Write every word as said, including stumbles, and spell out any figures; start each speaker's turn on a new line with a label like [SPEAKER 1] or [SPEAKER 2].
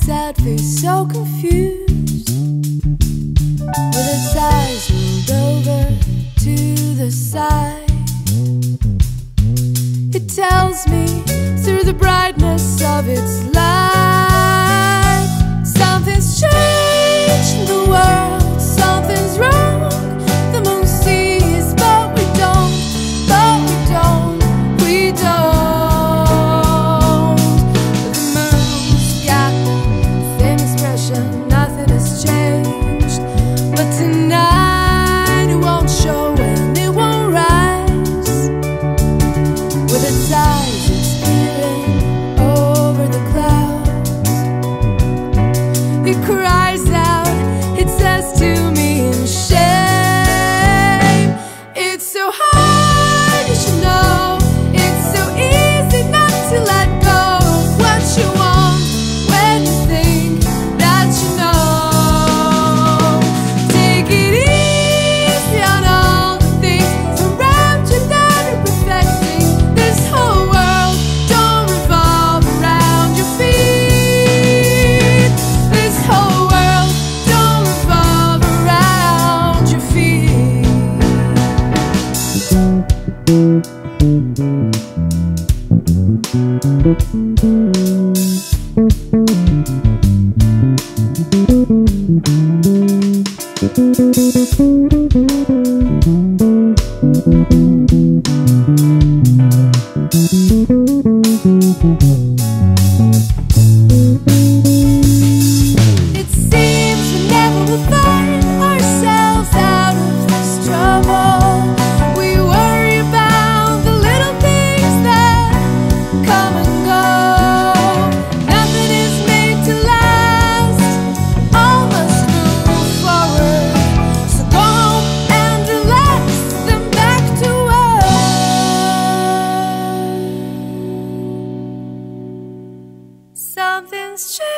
[SPEAKER 1] sad face, so confused, with its eyes rolled over to the side. It tells me through the brightness of its light, something's changed in the world, something's wrong. The moon sees, but we don't, but we don't, we don't. The moon's got the same expression, nothing has changed, but tonight it won't show and it won't rise. With its eyes it's peering over the clouds. It cries out, it says to me in shame, it's so hard, you should know. It's so easy not to let go of what you want when you think that you know. Take it easy on all the things around you that are perfecting. This whole world don't revolve around your feet. This whole world don't revolve around your feet. It seems we never will find ourselves out of this trouble. We worry about the little things that come and go. Nothing is made to last, all must move forward. So go home and relax, then back to work. Something's changed.